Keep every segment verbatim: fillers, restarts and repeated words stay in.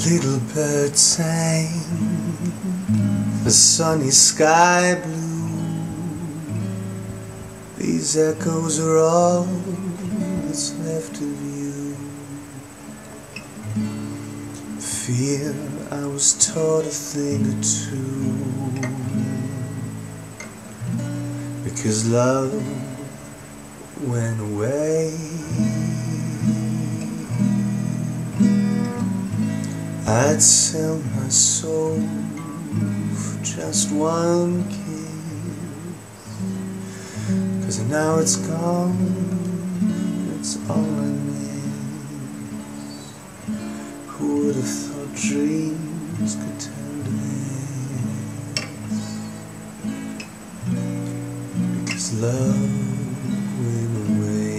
little bird sang the sunny sky blue. These echoes are all that's left of you. Fear I was taught a thing or two, because love went away. I'd sell my soul for just one kiss, 'cause now it's gone, it's all I miss. Who would have thought dreams could turn to this? Because love went away.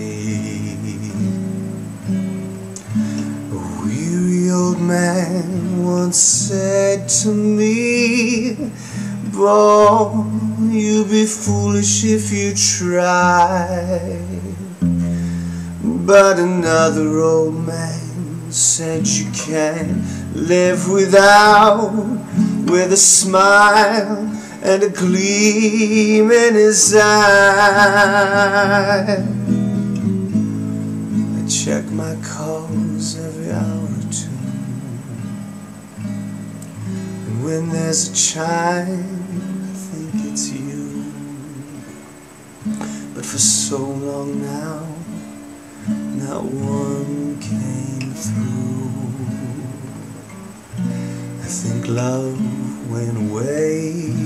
A weary old man once said to me, "Boy, you'll be foolish if you try." But another old man said you can't live without, with a smile and a gleam in his eye. I check my calls every hour or two, and when there's a chime, I think it's you. But for so long now, not one came through. I think love went away.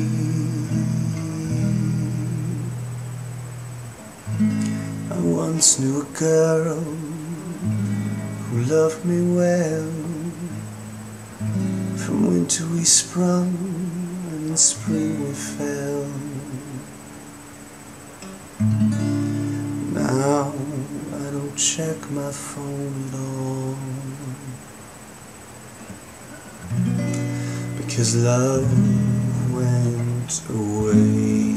I once knew a girl who loved me well. From winter we sprung, and in spring we fell. Now I don't check my phone at all, because love went away.